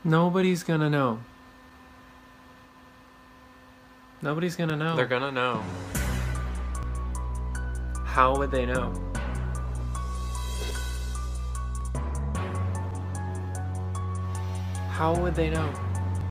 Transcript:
Nobody's gonna know. Nobody's gonna know. They're gonna know. How would they know? How would they know?